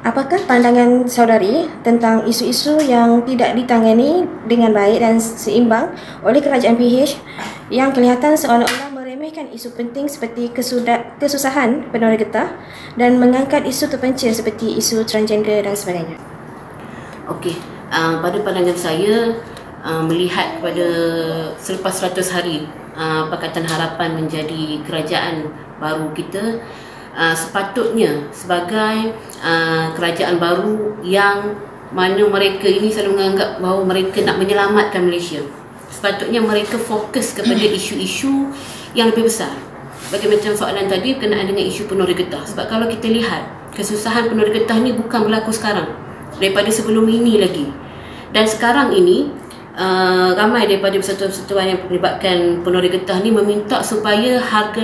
Apakah pandangan saudari tentang isu-isu yang tidak ditangani dengan baik dan seimbang oleh kerajaan PH yang kelihatan seolah-olah meremehkan isu penting seperti kesusahan penerima getah dan mengangkat isu terpencil seperti isu transgender dan sebagainya? Okey, pada pandangan saya, melihat pada selepas 100 hari Pakatan Harapan menjadi kerajaan baru kita, sepatutnya sebagai kerajaan baru yang mana mereka ini selalu menganggap bahawa mereka nak menyelamatkan Malaysia, sepatutnya mereka fokus kepada isu-isu yang lebih besar. Bagi macam soalan tadi berkenaan dengan isu penuh getah. Sebab kalau kita lihat, kesusahan penuh getah ni bukan berlaku sekarang, daripada sebelum ini lagi. Dan sekarang ini ramai daripada persatuan-persatuan yang melibatkan penerima getah ni meminta supaya harga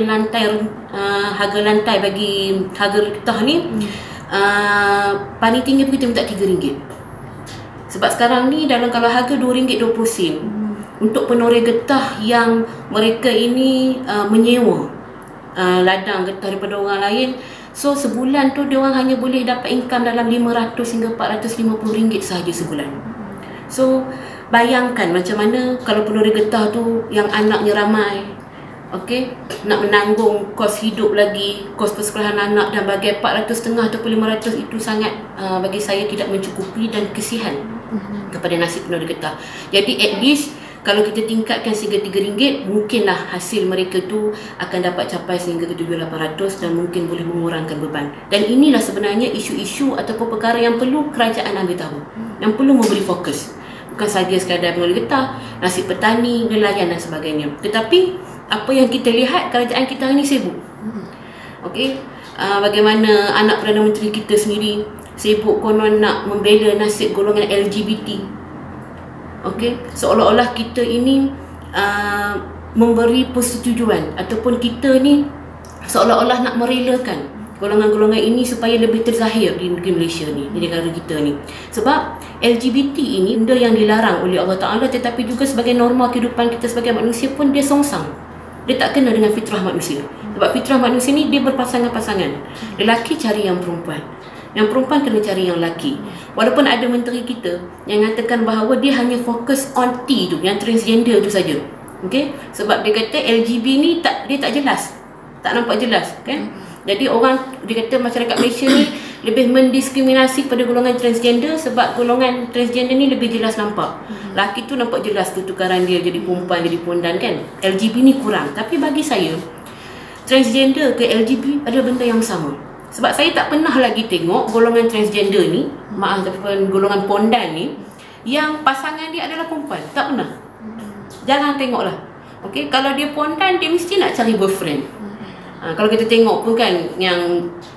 lantai bagi harga getah ni paling tinggi pun kita minta RM3. Sebab sekarang ni kalau harga RM2.20 untuk penerima getah yang mereka ini menyewa ladang getah daripada orang lain, so sebulan tu dia orang hanya boleh dapat income dalam RM500 hingga RM450 sahaja sebulan. So bayangkan macam mana kalau penerima getah tu yang anaknya ramai, okey, nak menanggung kos hidup lagi, kos persekolahan anak dan bagai RM450 ataupun RM500, itu sangat bagi saya tidak mencukupi dan kesian kepada nasib penerima getah. Jadi at least kalau kita tingkatkan sehingga RM3, mungkinlah hasil mereka tu akan dapat capai sehingga ke RM7,800 dan mungkin boleh mengurangkan beban. Dan inilah sebenarnya isu-isu ataupun perkara yang perlu kerajaan ambil tahu, yang perlu memberi fokus. Bukan sahaja sekadar penerima getah, nasib petani, nelayan dan sebagainya. Tetapi apa yang kita lihat, kerajaan kita hari ini sibuk. Okey, bagaimana anak Perdana Menteri kita sendiri sibuk konon nak membela nasib golongan LGBT. Okey, seolah-olah kita ini memberi persetujuan ataupun kita ni seolah-olah nak merelakan golongan-golongan ini supaya lebih terzahir di negeri Malaysia ni, di negara kita ni. Sebab LGBT ini benda yang dilarang oleh Allah Ta'ala, tetapi juga sebagai norma kehidupan kita sebagai manusia pun dia songsang. Dia tak kena dengan fitrah manusia. Sebab fitrah manusia ni dia berpasangan-pasangan. Lelaki cari yang perempuan, yang perempuan kena cari yang lelaki. Walaupun ada menteri kita yang mengatakan bahawa dia hanya fokus on T tu, yang transgender tu saja. Okey? Sebab dia kata LGB ni dia tak jelas. Tak nampak jelas, kan? Jadi dia kata masyarakat Malaysia ni lebih mendiskriminasi pada golongan transgender sebab golongan transgender ni lebih jelas nampak. Lelaki tu nampak jelas tukaran dia jadi perempuan, jadi pondan, kan? LGB ni kurang. Tapi bagi saya, transgender ke LGB ada benda yang sama. Sebab saya tak pernah lagi tengok golongan transgender ni, ataupun golongan pondan ni, yang pasangan dia adalah perempuan. Tak pernah. Jangan tengoklah. Okey, kalau dia pondan, dia mesti nak cari boyfriend. Kalau kita tengok pun kan yang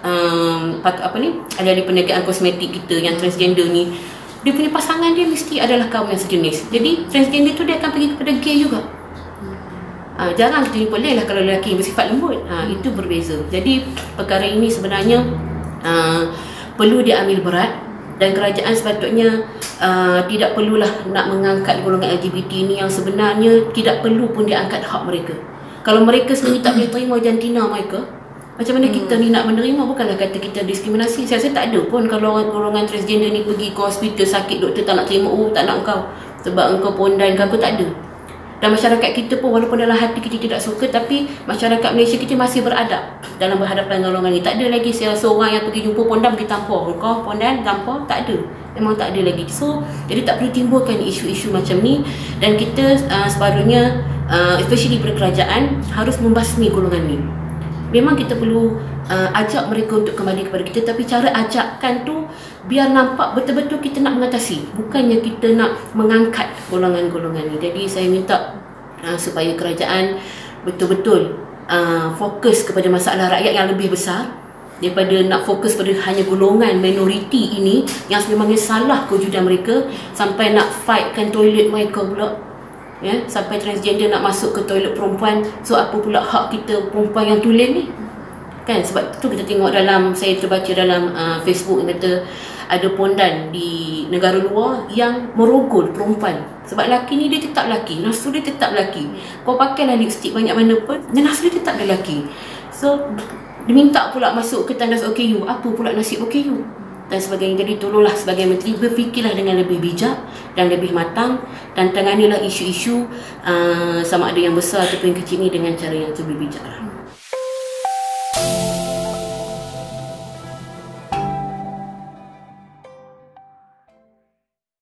ahli perniagaan kosmetik kita yang transgender ni, dia punya pasangan dia mesti adalah kaum yang sejenis. Jadi transgender tu dia akan pergi kepada gay juga. Jarang kita jumpa lah kalau lelaki bersifat lembut. Itu berbeza. Jadi perkara ini sebenarnya perlu diambil berat, dan kerajaan sepatutnya tidak perlulah nak mengangkat golongan LGBT ni yang sebenarnya tidak perlu pun diangkat hak mereka. Kalau mereka sendiri tak boleh terima jantina mereka, macam mana kita ni nak menerima? Bukanlah kata kita diskriminasi. Saya rasa tak ada pun kalau golongan transgender ni pergi ke hospital sakit, doktor tak nak terima, tak nak engkau sebab engkau pondan ke apa, tak ada. Dan masyarakat kita pun walaupun dalam hati kita tidak suka, tapi masyarakat Malaysia kita masih beradab dalam berhadapan dengan golongan ni. Tak ada lagi seorang yang pergi jumpa pondan pergi tampar, engkau pondan tampar, tak ada. Memang tak ada lagi. So jadi tak perlu timbulkan isu-isu macam ni, dan kita sepatutnya especially kerajaan harus membasmi golongan ni. Memang kita perlu ajak mereka untuk kembali kepada kita, tapi cara ajakkan tu biar nampak betul-betul kita nak mengatasi, bukannya kita nak mengangkat golongan-golongan ni. Jadi saya minta supaya kerajaan betul-betul fokus kepada masalah rakyat yang lebih besar daripada nak fokus pada hanya golongan minoriti ini yang sebenarnya salah kewujudan mereka, sampai nak fightkan toilet mereka pula. Ya, sampai transgender nak masuk ke toilet perempuan. So apa pula hak kita perempuan yang tulen ni? Kan sebab tu kita tengok saya terbaca dalam Facebook yang kata ada pondan di negara luar yang merogol perempuan. Sebab lelaki ni dia tetap lelaki, nafsu dia tetap lelaki. Kau pakailah lipstick banyak mana pun, nafsu dia tetap lelaki. So diminta pula masuk ke tandas OKU. Apa pula nasib OKU? dan sebagainya. Jadi tolonglah sebagai menteri berfikirlah dengan lebih bijak dan lebih matang, dan tanganilah isu-isu sama ada yang besar ataupun yang kecil ni dengan cara yang lebih bijak.